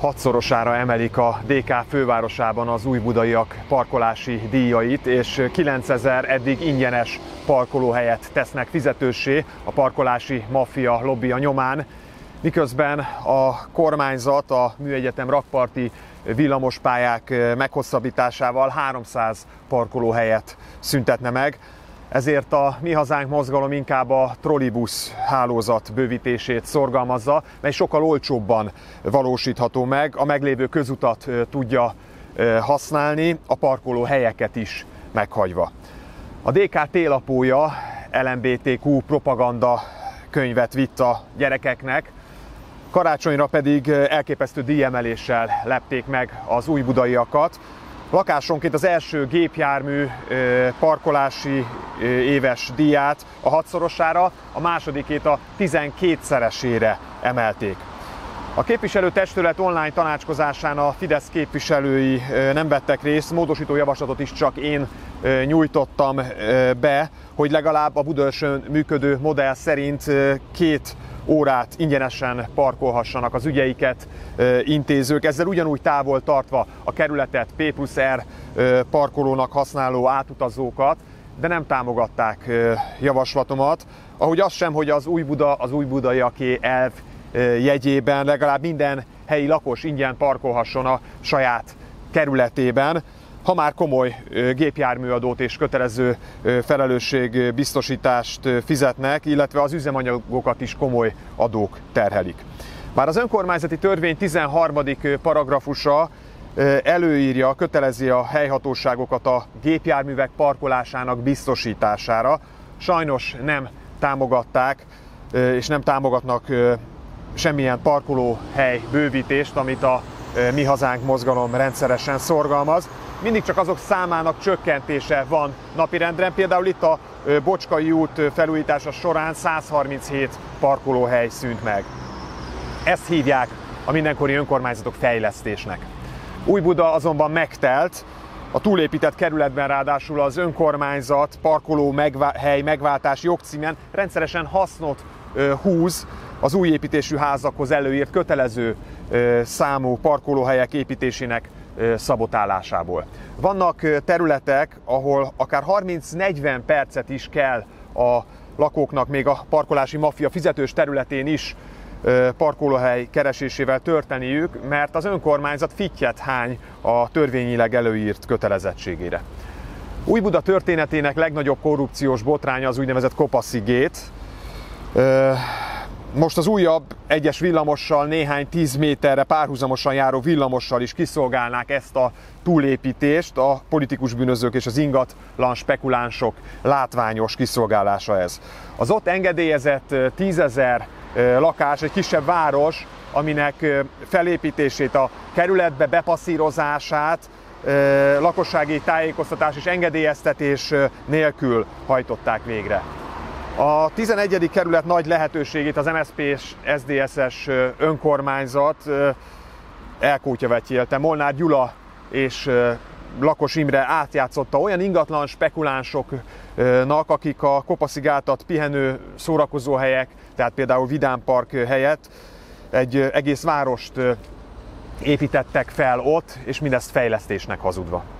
hatszorosára emelik a DK fővárosában az újbudaiak parkolási díjait, és 9000 eddig ingyenes parkolóhelyet tesznek fizetőssé a parkolási maffia lobbija nyomán, miközben a kormányzat a Műegyetem rakparti villamospályák meghosszabbításával 300 parkolóhelyet szüntetne meg. Ezért a Mi Hazánk mozgalom inkább a trollibusz hálózat bővítését szorgalmazza, mely sokkal olcsóbban valósítható meg, a meglévő közutat tudja használni, a parkolóhelyeket is meghagyva. A DK télapója LMBTQ propaganda könyvet vitt a gyerekeknek, karácsonyra pedig elképesztő díjemeléssel lepték meg az újbudaiakat. Lakásonként az első gépjármű parkolási éves díját a 6-szorosára, a másodikét a 12-szeresére emelték. A képviselőtestület online tanácskozásán a Fidesz képviselői nem vettek részt, módosító javaslatot is csak én nyújtottam be, hogy legalább a Budaörsön működő modell szerint 2 órát ingyenesen parkolhassanak az ügyeiket intézők, ezzel ugyanúgy távol tartva a kerületet P+R parkolónak használó átutazókat, de nem támogatták javaslatomat, ahogy az sem, hogy az újbudaiaké elv jegyében legalább minden helyi lakos ingyen parkolhasson a saját kerületében, ha már komoly gépjárműadót és kötelező felelősségbiztosítást fizetnek, illetve az üzemanyagokat is komoly adók terhelik. Bár az önkormányzati törvény 13. paragrafusa előírja, kötelezi a helyhatóságokat a gépjárművek parkolásának biztosítására, sajnos nem támogatták és nem támogatnak semmilyen parkolóhely bővítést, amit a Mi Hazánk mozgalom rendszeresen szorgalmaz. Mindig csak azok számának csökkentése van napirenden, például itt a Bocskai út felújítása során 137 parkolóhely szűnt meg. Ezt hívják a mindenkori önkormányzatok fejlesztésnek. Újbuda azonban megtelt, a túlépített kerületben ráadásul az önkormányzat parkolóhely megváltás jogcímen rendszeresen hasznot húz az új építésű házakhoz előírt kötelező számú parkolóhelyek építésének szabotálásából. Vannak területek, ahol akár 30-40 percet is kell a lakóknak még a parkolási maffia fizetős területén is parkolóhely keresésével tölteniük, mert az önkormányzat fittyet hány a törvényileg előírt kötelezettségére. Újbuda történetének legnagyobb korrupciós botránya az úgynevezett Kopaszi gate. Most az újabb egyes villamossal néhány 10 méterre párhuzamosan járó villamossal is kiszolgálnák ezt a túlépítést, a politikus bűnözők és az ingatlan spekulánsok látványos kiszolgálása ez. Az ott engedélyezett 10 000 lakás, egy kisebb város, aminek felépítését, a kerületbe bepasszírozását lakossági tájékoztatás és engedélyeztetés nélkül hajtották végre. A 11. kerület nagy lehetőségét az MSZP és SZDSZ-es önkormányzat elkótyavetyélte. Molnár Gyula és Lakos Imre átjátszotta olyan ingatlan spekulánsoknak, akik a Kopaszi gátat pihenő szórakozóhelyek, tehát például Vidám Park helyett egy egész várost építettek fel ott, és mindezt fejlesztésnek hazudva.